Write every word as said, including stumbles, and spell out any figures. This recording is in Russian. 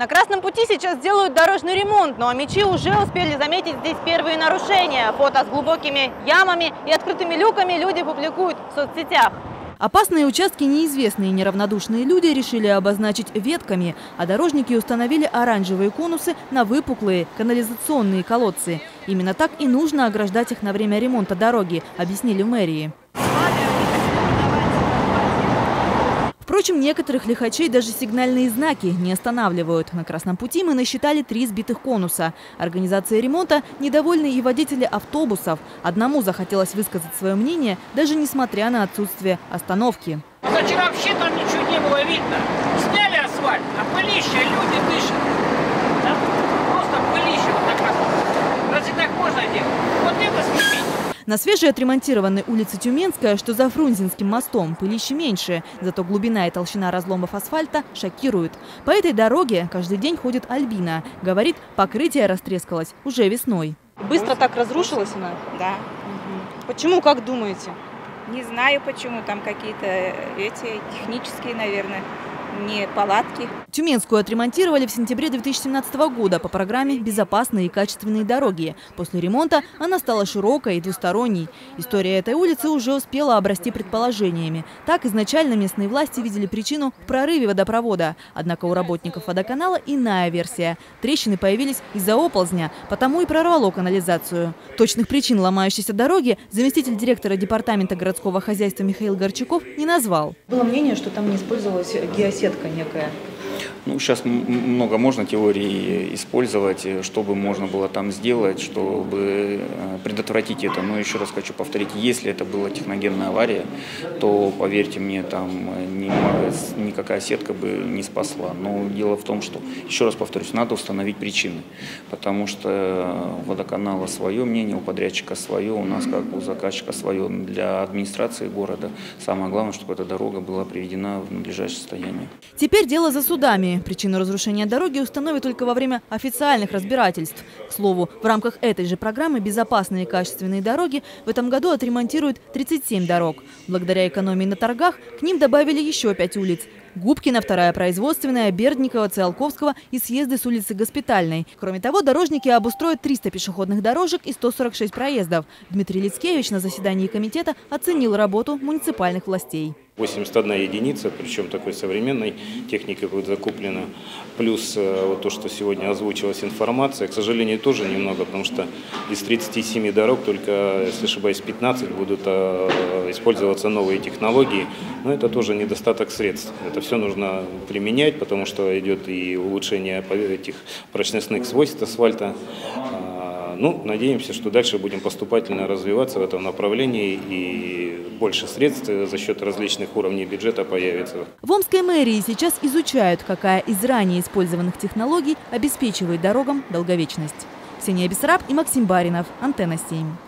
На Красном пути сейчас делают дорожный ремонт, но омичи уже успели заметить здесь первые нарушения. Фото с глубокими ямами и открытыми люками люди публикуют в соцсетях. Опасные участки неизвестные неравнодушные люди решили обозначить ветками, а дорожники установили оранжевые конусы на выпуклые канализационные колодцы. Именно так и нужно ограждать их на время ремонта дороги, объяснили в мэрии. Впрочем, некоторых лихачей даже сигнальные знаки не останавливают. На Красном пути мы насчитали три сбитых конуса. Организацией ремонта недовольны и водители автобусов. Одному захотелось высказать свое мнение, даже несмотря на отсутствие остановки. Значит, вообще там ничего не было видно. Сняли асфальт, а пылище, люди дышат. Да? Просто пылище вот так раз. Разве так можно делать? Вот это снимите. На свежеотремонтированной улице Тюменская, что за Фрунзенским мостом, пылище меньше, зато глубина и толщина разломов асфальта шокируют. По этой дороге каждый день ходит Альбина. Говорит, покрытие растрескалось уже весной. Быстро так разрушилась она? Да. Угу. Почему, как думаете? Не знаю почему, там какие-то эти технические, наверное, не палатки. Тюменскую отремонтировали в сентябре две тысячи семнадцатого года по программе «Безопасные и качественные дороги». После ремонта она стала широкой и двусторонней. История этой улицы уже успела обрасти предположениями. Так изначально местные власти видели причину в прорыве водопровода. Однако у работников водоканала иная версия. Трещины появились из-за оползня, потому и прорвало канализацию. Точных причин ломающейся дороги заместитель директора департамента городского хозяйства Михаил Горчаков не назвал. Было мнение, что там не использовалась геосетка. Сетка некая. Ну, сейчас много можно теорий использовать, чтобы можно было там сделать, чтобы предотвратить это. Но еще раз хочу повторить, если это была техногенная авария, то, поверьте мне, там никакая сетка бы не спасла. Но дело в том, что, еще раз повторюсь, надо установить причины. Потому что у водоканала свое мнение, у подрядчика свое, у нас как у заказчика свое. Для администрации города самое главное, чтобы эта дорога была приведена в надлежащее состояние. Теперь дело за судами. Причину разрушения дороги установят только во время официальных разбирательств. К слову, в рамках этой же программы «Безопасные и качественные дороги» в этом году отремонтируют тридцать семь дорог. Благодаря экономии на торгах к ним добавили еще пять улиц. Губкина, вторая производственная, Бердникова, Циолковского и съезды с улицы Госпитальной. Кроме того, дорожники обустроят триста пешеходных дорожек и сто сорок шесть проездов. Дмитрий Лицкевич на заседании комитета оценил работу муниципальных властей. восемьдесят одна единица, причем такой современной техникой будет закуплена. Плюс вот то, что сегодня озвучилась информация, к сожалению, тоже немного, потому что из тридцати семи дорог только, если ошибаюсь, пятнадцать будут использоваться новые технологии. Но это тоже недостаток средств. Это все нужно применять, потому что идет и улучшение этих прочностных свойств асфальта. Ну, надеемся, что дальше будем поступательно развиваться в этом направлении и больше средств за счет различных уровней бюджета появится. В Омской мэрии сейчас изучают, какая из ранее использованных технологий обеспечивает дорогам долговечность. Ксения Бессараб и Максим Баринов. Антенна семь.